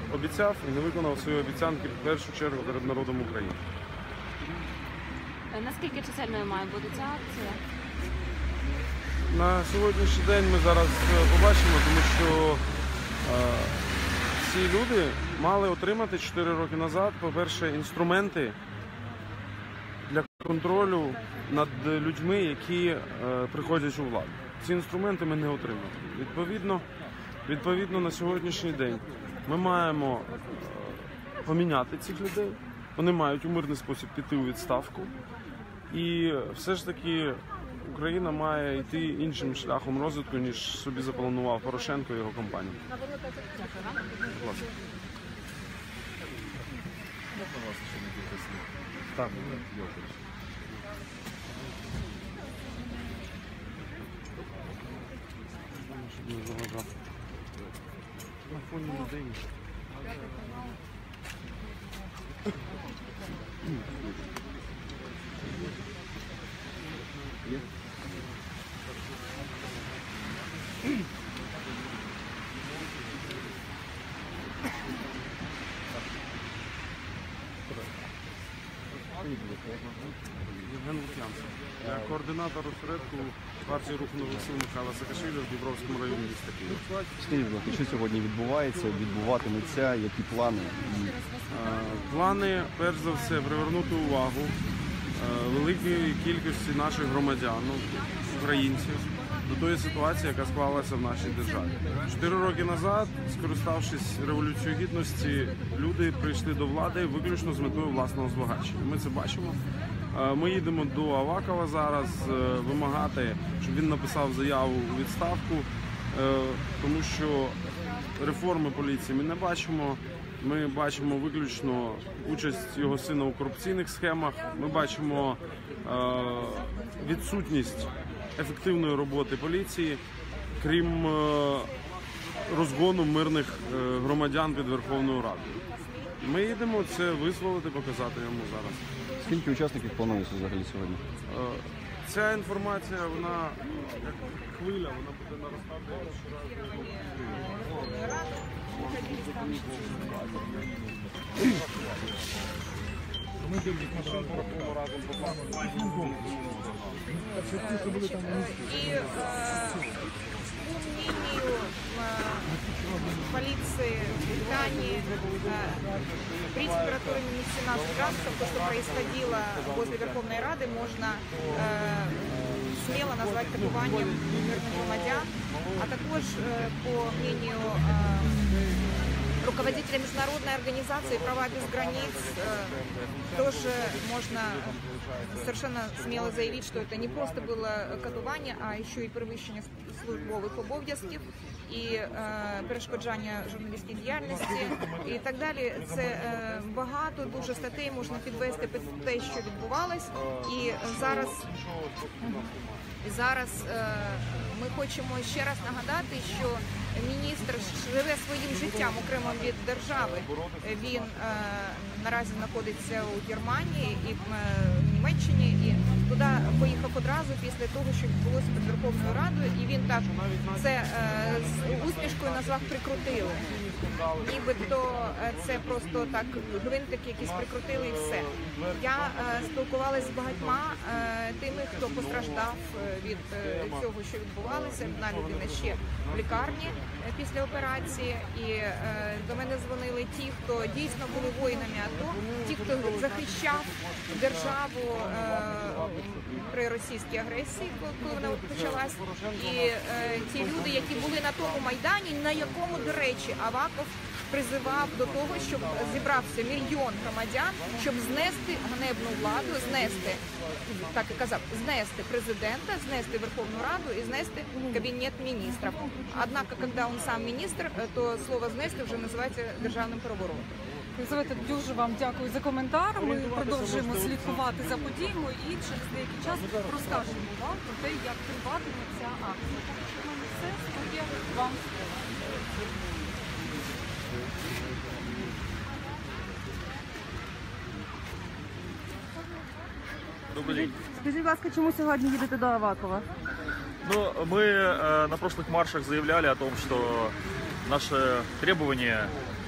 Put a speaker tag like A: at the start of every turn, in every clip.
A: обіцяв і не виконав свої обіцянки в першу чергу перед народом України.
B: Наскільки чисельною має бути ця акція?
A: На сьогоднішній день ми зараз побачимо, тому що ці люди мали отримати 4 роки назад, по-перше, інструменти для контролю над людьми, які приходять у владу. Ці інструменти ми не отримали. Відповідно, на сьогоднішній день ми маємо поміняти цих людей, вони мають у мирний спосіб піти у відставку. І все ж таки Україна має йти іншим шляхом розвитку, ніж собі запланував Порошенко і його компанія. Будь ласка. Так. На фоні людей. Євген Лук'янцев, координатор осередку партії Руху Нових Сил Михайла Саакашвілі в Дніпровському районі міста Києва.
C: Скажіть, будь ласка, що сьогодні відбувається, відбуватиметься, які плани?
A: Плани, перш за все, привернути увагу великої кількості наших громадян, українців, до тої ситуації, яка склалася в нашій державі. 4 роки назад, скориставшись Революцією Гідності, люди прийшли до влади виключно з метою власного збагачення. Ми це бачимо. Ми їдемо до Авакова зараз вимагати, щоб він написав заяву у відставку, тому що реформи поліції ми не бачимо. Ми бачимо виключно участь його сина у корупційних схемах. Ми бачимо відсутність ефективної роботи поліції, крім розгону мирних громадян під Верховною Радою. Ми їдемо це визволити, показати йому зараз.
C: Скільки учасників планується взагалі сьогодні?
A: Ця інформація, вона як хвиля, вона буде наростати щоразу. Ми машин по Верховному разом покласти.
D: И полиции Британии при температуре минус 17 градусов, то, что происходило возле Верховной Рады, можно смело назвать катуванням мирных громадян, а також, по мнению руководителя международной организации «Права без границ», тоже можно совершенно смело заявить, что это не просто было катування, а еще и перевищення службових обов'язків і перешкоджання журналістській діяльності і так далі. Це багато дуже статей можна підвести під те, що відбувалось, і зараз ми хочемо ще раз нагадати, що міністр живе своїм життям окремо від держави. Він наразі знаходиться у Германії і в Німеччині, і туди поїхав одразу після того, що відбулося під Верховною Радою, і він так це з усмішкою назвав «прикрутили». Нібито це просто так гвинтик якийсь прикрутили і все. Я спілкувалася з багатьма тими, хто постраждав від цього, що відбувалося. Одна людина ще в лікарні після операції, і до мене дзвонили ті, хто дійсно були воїнами АТО, ті, хто захищав державу при російській агресії, коли вона почалась, і ті люди, які були на тому Майдані, на якому, до речі, Аваков призивав до того, щоб зібрався мільйон громадян, щоб знести ганебну владу, знести, так і казав, знести президента, знести Верховну Раду і знести Кабінет міністрів. Однак, коли він сам міністр, то слово «знести» вже називається державним переворотом.
E: Елизавета, дуже вам дякую за коментар. Ми продовжуємо слідкувати за подіями і через деякий час розкажемо вам про те, як триватиме ця акція. Поки що в мене все. Студія, вам слово.
F: Добрый день.
E: Скажіть, будь ласка, чому сьогодні їдете до Авакова?
F: Ну, мы на прошлых маршах заявляли о том, что наше требование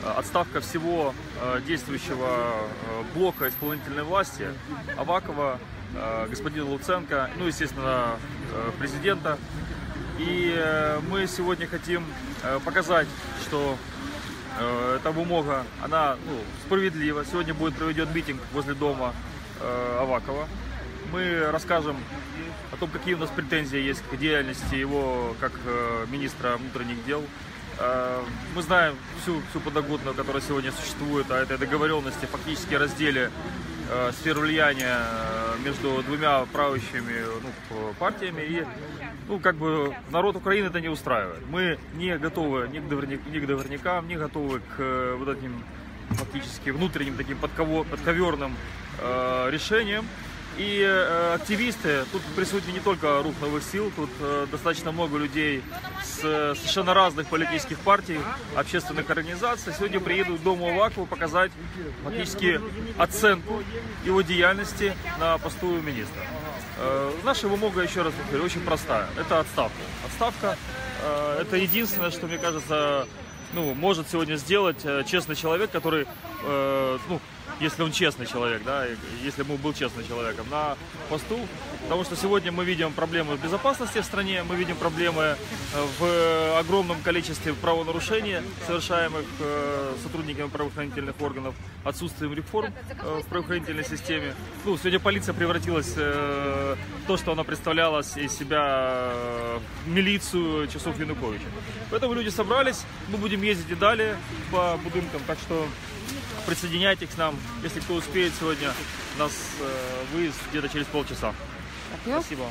F: отставка всего действующего блока исполнительной власти, Авакова, господина Луценко, ну, естественно, президента. И мы сегодня хотим показать, что эта бумага, она справедлива. Сегодня будет проведен митинг возле дома Авакова. Мы расскажем о том, какие у нас претензии есть к деятельности его как министра внутренних дел. Мы знаем всю подноготную, которая сегодня существует, о этой договоренности, фактически разделе сфер влияния между двумя правящими партиями. И как бы народ Украины это не устраивает. Мы не готовы ни к договорникам, не готовы к вот этим фактически внутренним таким подковерным решениям. И активисты, тут присутствует не только рух новых сил, тут достаточно много людей с совершенно разных политических партий, общественных организаций. Сегодня приедут к дому Авакова показать фактически оценку его деятельности на посту министра. Наша вымога, еще раз повторю, очень простая. Это отставка. Отставка это единственное, что, мне кажется, может сегодня сделать честный человек, который, если он честный человек, да, если бы он был честным человеком на посту, потому что сегодня мы видим проблемы безопасности в стране, мы видим проблемы в огромном количестве правонарушений, совершаемых сотрудниками правоохранительных органов, отсутствием реформ в правоохранительной системе. Сегодня полиция превратилась в то, что она представляла из себя милицию часов Януковича. Поэтому люди собрались, мы будем ездить и далее по будинкам, так что присоединяйтесь к нам, если кто успеет сегодня, у нас выезд где-то через полчаса. Спасибо.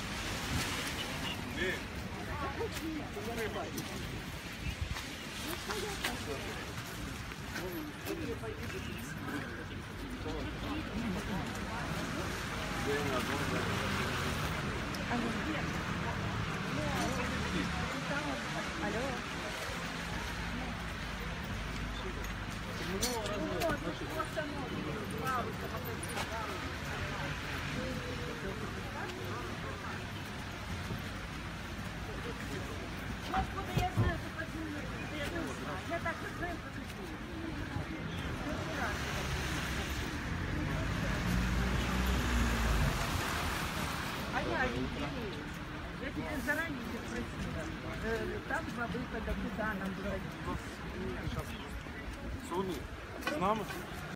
G: Я тебя заранее спросила. Там два выхода, куда нам брать?
A: З нами?